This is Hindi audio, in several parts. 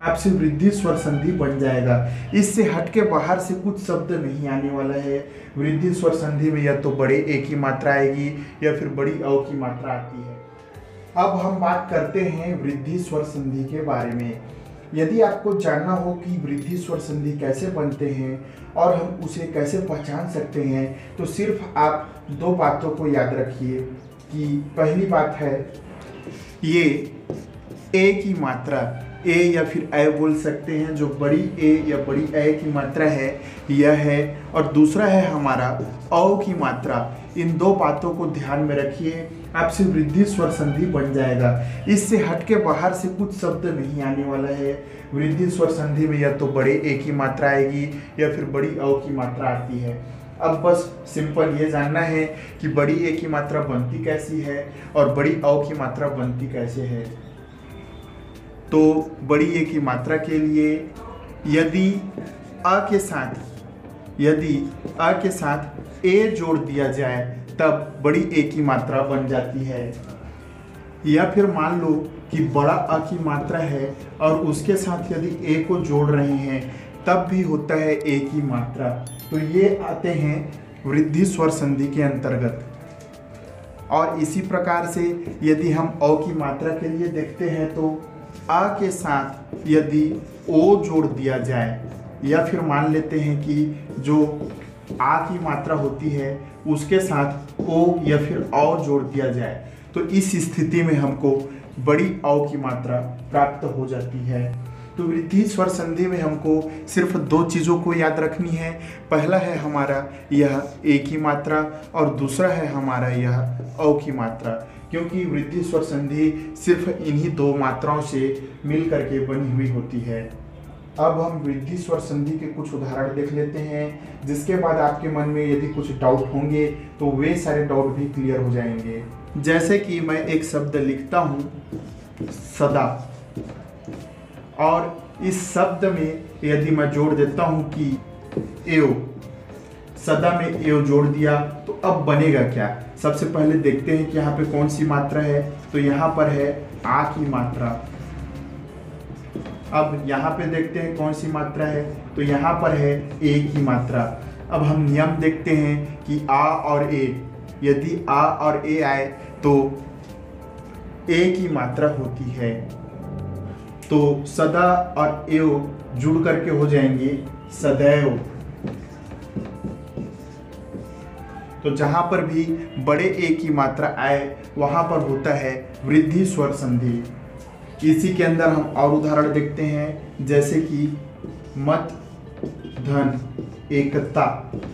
आपसे वृद्धि स्वर संधि बन जाएगा। इससे हटके बाहर से कुछ शब्द नहीं आने वाला है। वृद्धि स्वर संधि में या तो बड़े ए की मात्रा आएगी या फिर बड़ी औ की मात्रा आती है। अब हम बात करते हैं वृद्धि स्वर संधि के बारे में। यदि आपको जानना हो कि वृद्धि स्वर संधि कैसे बनते हैं और हम उसे कैसे पहचान सकते हैं, तो सिर्फ आप दो बातों को याद रखिए कि पहली बात है ये ए की मात्रा, ए या फिर ए बोल सकते हैं, जो बड़ी ए या बड़ी ए की मात्रा है यह है, और दूसरा है हमारा औ की मात्रा। इन दो बातों को ध्यान में रखिए, आपसे वृद्धि स्वर संधि बन जाएगा। इससे हटके बाहर से कुछ शब्द नहीं आने वाला है। वृद्धि स्वर संधि में या तो बड़े ए की मात्रा आएगी या फिर बड़ी औ की मात्रा आती है। अब बस सिंपल ये जानना है कि बड़ी ए की मात्रा बनती कैसी है और बड़ी औ की मात्रा बनती कैसे है। तो बड़ी ए की मात्रा के लिए यदि अ के साथ ए जोड़ दिया जाए तब बड़ी ए की मात्रा बन जाती है। या फिर मान लो कि बड़ा अ की मात्रा है और उसके साथ यदि ए को जोड़ रहे हैं तब भी होता है ए की मात्रा। तो ये आते हैं वृद्धि स्वर संधि के अंतर्गत। और इसी प्रकार से यदि हम औ की मात्रा के लिए देखते हैं तो आ के साथ यदि ओ जोड़ दिया जाए, या फिर मान लेते हैं कि जो आ की मात्रा होती है उसके साथ ओ या फिर औ जोड़ दिया जाए, तो इस स्थिति में हमको बड़ी औ की मात्रा प्राप्त हो जाती है। तो वृद्धि स्वर संधि में हमको सिर्फ दो चीज़ों को याद रखनी है। पहला है हमारा यह ए की मात्रा और दूसरा है हमारा यह औ की मात्रा, क्योंकि वृद्धि स्वर संधि सिर्फ इन्हीं दो मात्राओं से मिल करके बनी हुई होती है। अब हम वृद्धि स्वर संधि के कुछ उदाहरण देख लेते हैं, जिसके बाद आपके मन में यदि कुछ डाउट होंगे तो वे सारे डाउट भी क्लियर हो जाएंगे। जैसे कि मैं एक शब्द लिखता हूँ सदा, और इस शब्द में यदि मैं जोड़ देता हूँ कि एओ, सदा में एओ जोड़ दिया तो अब बनेगा क्या। सबसे पहले देखते हैं कि यहाँ पे कौन सी मात्रा है। तो यहाँ पर है आ की मात्रा। अब यहाँ पे देखते हैं कौन सी मात्रा है, तो यहाँ पर है ए की मात्रा। अब हम नियम देखते हैं कि आ और ए, यदि आ और ए आए तो ए की मात्रा होती है, तो सदा और एओ जुड़ करके हो जाएंगे सदैव। तो जहां पर भी बड़े ए की मात्रा आए वहां पर होता है वृद्धि स्वर संधि। इसी के अंदर हम और उदाहरण देखते हैं, जैसे कि मत धन एकता।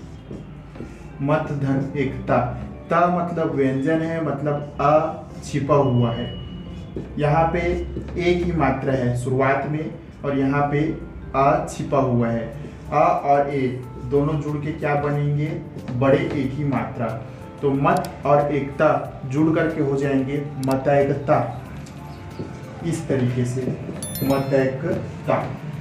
मत धन एकता, ता मतलब व्यंजन है, मतलब अ छिपा हुआ है। यहाँ पे ए की मात्रा है शुरुआत में और यहाँ पे अ छिपा हुआ है। अ और ए दोनों जुड़ के क्या बनेंगे, बड़े ए की मात्रा। तो मत और एकता जुड़ करके हो जाएंगे मतैकता। इस तरीके से मतैकता।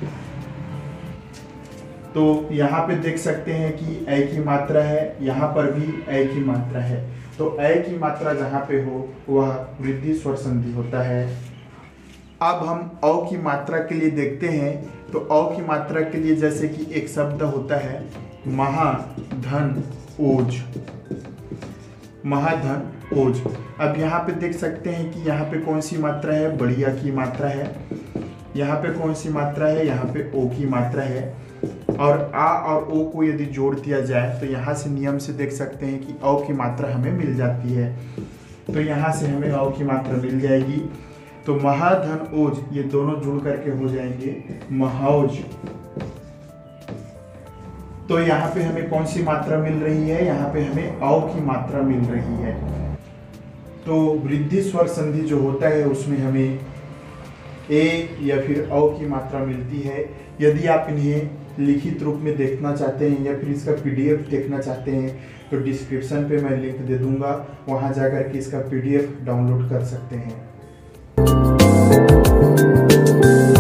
तो यहाँ पे देख सकते हैं कि ए की मात्रा है, यहाँ पर भी ए की मात्रा है। तो ए की मात्रा जहाँ पे हो वह वृद्धि स्वर संधि होता है। अब हम औ की मात्रा के लिए देखते हैं। तो औ की मात्रा के लिए जैसे कि एक शब्द होता है महाधन ओज। महाधन ओज। अब यहाँ पे देख सकते हैं कि यहाँ पे कौन सी मात्रा है, बढ़िया की मात्रा है। यहाँ पे कौन सी मात्रा है, यहाँ पे ओ की मात्रा है। और आ और ओ को यदि जोड़ दिया जाए तो यहाँ से नियम से देख सकते हैं कि औ की मात्रा हमें मिल जाती है। तो यहाँ से हमें औ की मात्रा मिल जाएगी। तो महाधन ओज ये दोनों जुड़ करके हो जाएंगे महौज। तो यहाँ पे हमें कौन सी मात्रा मिल रही है, यहाँ पे हमें औ की मात्रा मिल रही है। तो वृद्धि स्वर संधि जो होता है उसमें हमें ए या फिर औ की मात्रा मिलती है। यदि आप इन्हें लिखित रूप में देखना चाहते हैं या फिर इसका पीडीएफ देखना चाहते हैं तो डिस्क्रिप्शन पे मैं लिंक दे दूंगा, वहां जाकर के इसका पीडीएफ डाउनलोड कर सकते हैं।